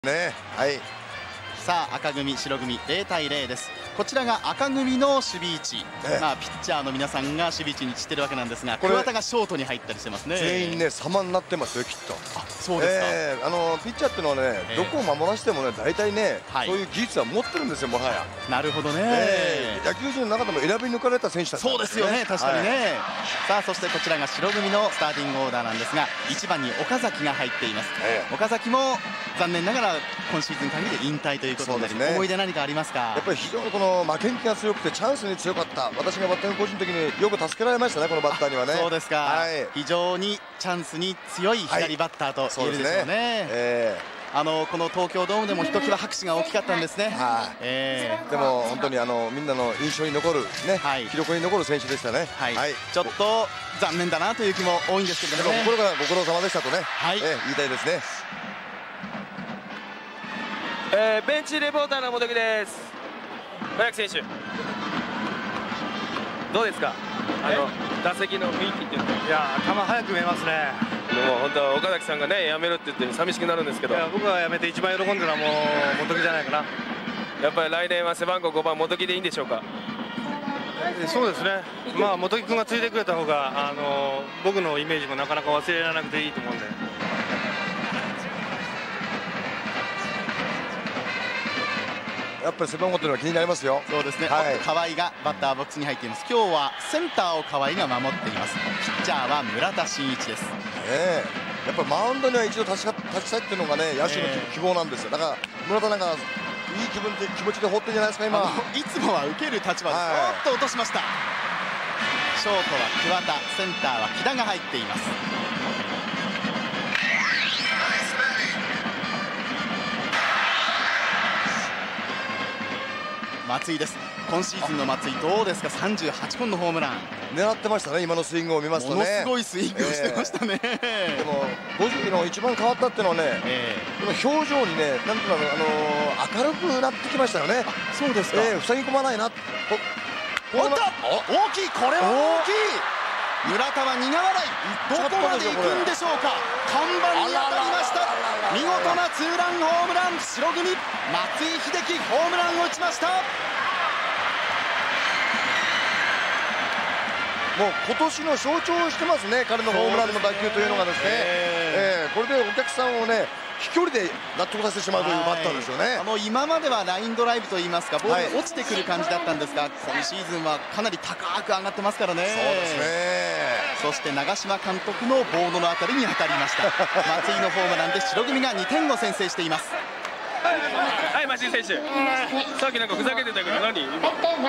ね、はい。 さあ赤組白組0対0です。こちらが赤組の守備位置、ピッチャーの皆さんが守備位置に散ってるわけなんですが、桑田がショートに入ったりしてますね。 全員ね様になってますよきっと。 あ、そうですか。 ピッチャーっていうのはね、どこを守らせてもね大体ね、そういう技術は持ってるんですよ、もはや。 なるほどね。 野球人の中でも選び抜かれた選手たち、 そうですよね、確かにね。さあそしてこちらが白組のスターティングオーダーなんですが、1番に岡崎が入っています。岡崎も残念ながら今シーズン限りで引退ということになり、思い出何かありますか？ やっぱり非常にこの負けん気が強くてチャンスに強かった。私がバッティングコーチの時によく助けられましたね、このバッターにはね。 そうですか。非常にチャンスに強い左バッターと言えるでしょうね。この東京ドームでもひときわ拍手が大きかったんですね。 でも本当にみんなの印象に残るね、記録に残る選手でしたね。 ちょっと残念だなという気も多いんですけども、 心からご苦労様でしたとね、言いたいですね。 ベンチレポーターの本木です。早木選手、どうですか、打席の雰囲気っていうのは。 いや、球速く見えますね。 でも本当は岡崎さんがね、やめるって言って寂しくなるんですけど、 僕がやめて一番喜んでるのはもう本木じゃないかな。 やっぱり来年は背番号5番本木でいいんでしょうか。 そうですね、まあ本木君がついてくれた方が僕のイメージもなかなか忘れられなくていいと思うんで。 やっぱり背番号というのは気になりますよ。 そうですね。河合がバッターボックスに入っています。今日はセンターを河合が守っています。ピッチャーは村田真一です。 やっぱりマウンドには一度立ちたいっていうのがね、野手の希望なんですよ。だから村田なんかいい気持ちで放ってるんじゃないですか今。 いつもは受ける立場です。おっと落としました。ショートは桑田、センターは木田が入っています。松井です。今シーズンの松井どうですか。38本のホームラン狙ってましたね。今のスイングを見ますとね、 ものすごいスイングをしてましたね。 でも小杉の一番変わったっていうのはね、この表情にね、なんていうか明るくなってきましたよね。 そうですか。 塞ぎ込まないな。 大きい、これは大きい。村田は苦笑い。どこまで行くんでしょうか。看板に当たりました。見事なツーランホームラン。白組松井秀喜ホームランを打ちました。 もう今年の象徴してますね、彼のホームランの打球というのがですね。これでお客さんをね、飛距離で納得させてしまうというバッターですよね。 今まではラインドライブといいますか、ボールが落ちてくる感じだったんですが、今シーズンはかなり高く上がってますからね。そうですね。そして長嶋監督のボードのあたりに当たりました。松井のホームランで白組が2点を先制しています。 はい、松井選手、さっきなんかふざけてたけど何？や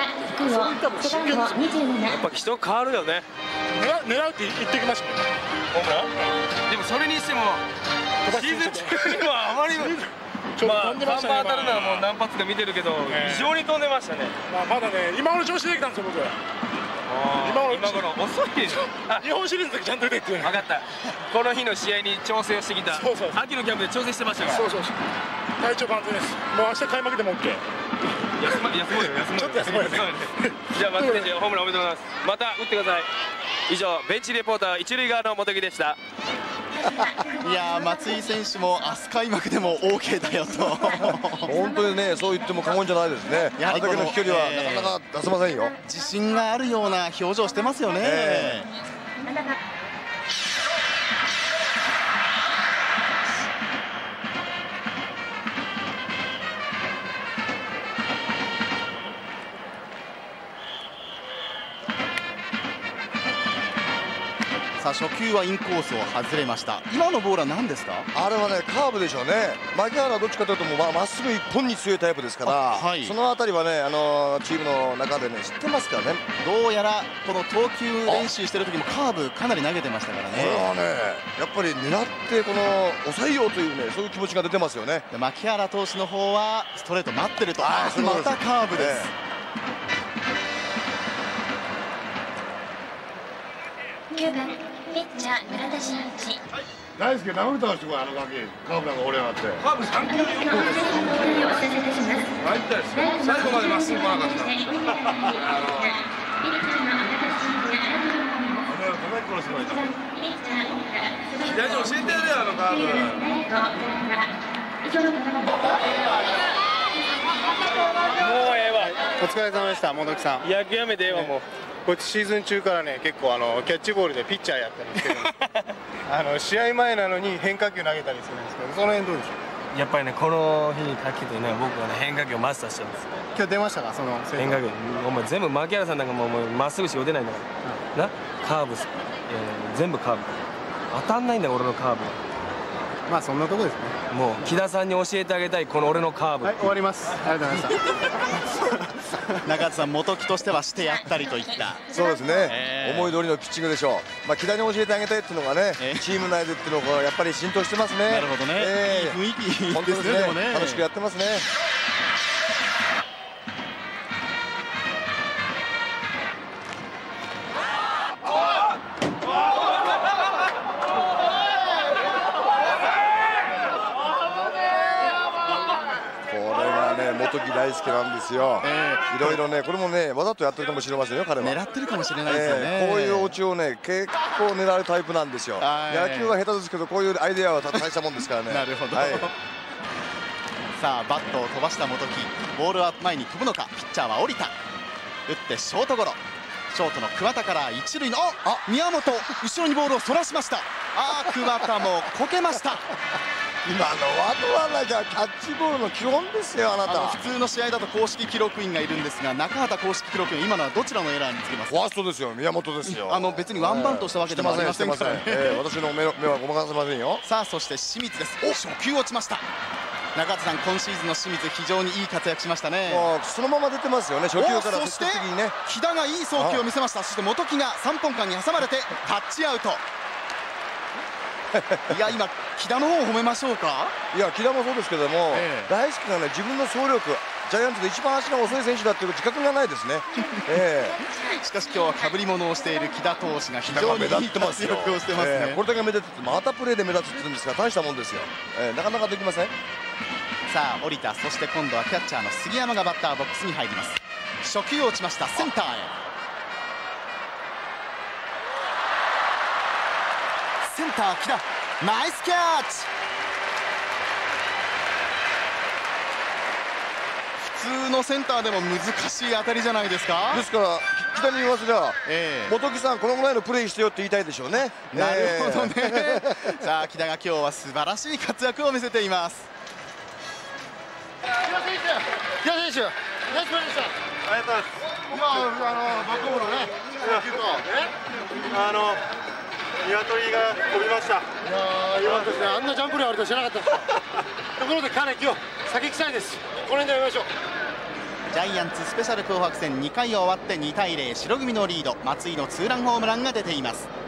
っぱ人変わるよね。 狙うって言ってきました。 でもそれにしてもシーズン中にはあまり看板当たるのはもう何発か見てるけど、非常に飛んでましたね。 まだね、今の調子できたんですよ僕。 今頃遅いでしょ。 日本シリーズの時ちゃんと出てきて。 分かった。この日の試合に調整をしてきた。秋のキャンプで調整してましたから。そう体調万全です。もう明日開幕でも OK。 休もうよ。ちょっと休もうよ。じゃあ松井選手ホームランおめでとうございます。また打ってください。以上ベンチレポーター一塁側の本木でした。 いや松井選手も明日開幕でも OK だよと本当にね、そう言っても過言じゃないですね。あれだけの飛距離はなかなか出せませんよ。 自信があるような表情してますよね。さあ初球はインコースを外れました。今のボールは何ですか？ あれはね、カーブでしょうね。牧原はどっちかというとまっすぐ一本に強いタイプですから、そのあたりはね、チームの中でね知ってますからね。 どうやらこの投球練習してる時もカーブかなり投げてましたからね。 これはね、やっぱり狙って抑えようというね、そういう気持ちが出てますよね。 牧原投手の方はストレート待ってると。またカーブです。 9番ピッチャー村田真一。 大輔ダブル倒してこい、ガキカーブなんか折れ上がって。カーブ3球でいいの？最後までまっすぐ来なかった。左に教えてやれよ、カーブ。 ええわ。 お疲れ様でした、元木さん。 野球やめてええわもう。 こいつシーズン中からね、結構キャッチボールでピッチャーやったりしてるんです試合前なのに変化球投げたりするんですけど、その辺どうでしょう。 やっぱりね、この日にかけてね、僕はね、変化球をマスターしてるんです。 今日出ましたか、その変化球。お前全部牧原さんなんかもうまっすぐしか打てないんだから、な、カーブ全部カーブ当たんないんだよ、俺のカーブは。 まあそんなとこですね。 もう木田さんに教えてあげたい、この俺のカーブ。 はい、終わります。ありがとうございました中畑さん、元木としてはしてやったりといった。 そうですね、思い通りのピッチングでしょう。木田に教えてあげたいっていうのがね、チーム内でっていうのがやっぱり浸透してますね。 なるほどね、いい雰囲気本当ですね。でもね、楽しくやってますね。元木大輔なんですよ。いろいろね、これもね、わざとやってるかもしれませんよ、彼は。 狙ってるかもしれないですよね。 こういうお家をね、結構狙うタイプなんですよ。野球は下手ですけど、こういうアイデアは大したもんですからね。 なるほど。さあ、バットを飛ばした元木、ボールは前に飛ぶのか。ピッチャーは降りた。打ってショートゴロ。ショートの桑田から一塁の宮本、後ろにボールをそらしました。桑田もこけました。 今のはどうなんかキャッチボールの基本ですよ、あなた。 普通の試合だと公式記録員がいるんですが、中畑公式記録員、今のはどちらのエラーにつけますか。 ファーストですよ、宮本ですよ。 別にワンバントしたわけでもありませんからね。 私の目はごまかせませんよ。 さあ、そして清水です。初球落ちました。中畑さん、今シーズンの清水、非常にいい活躍しましたね。 そのまま出てますよね、初球から積極的にね。木田がいい送球を見せました。そして元木が3本間に挟まれてタッチアウト。いや、今木田の方を褒めましょうか。 いや、木田もそうですけども、大輔がね、自分の走力、ジャイアンツで一番足が遅い選手だっていう自覚がないですね。 しかし今日はかぶり物をしている木田投手が非常にいい活躍をしてますね。 これだけ目立つって、またプレーで目立つって言うんですが、大したもんですよ。なかなかできません。 さあ、降りた。そして今度はキャッチャーの杉山がバッターボックスに入ります。初球を打ちました。センターへ。センター木田、ナイスキャッチ。普通のセンターでも難しい当たりじゃないですか。 ですから木田に言わせりゃ、元木さんこのぐらいのプレーしてよって言いたいでしょうね。 なるほどね。さあ、木田が今日は素晴らしい活躍を見せています。 木田選手、ナイスプレーでした。ありがとうございます。バックホームのね、鶏が飛びました。いやー、よかったですね。あんなジャンプ量あると知らなかったです。ところで彼、今日先行きたいです。この辺でやめましょう。 ジャイアンツスペシャル紅白戦2回終わって2対0、白組のリード。松井のツーランホームランが出ています。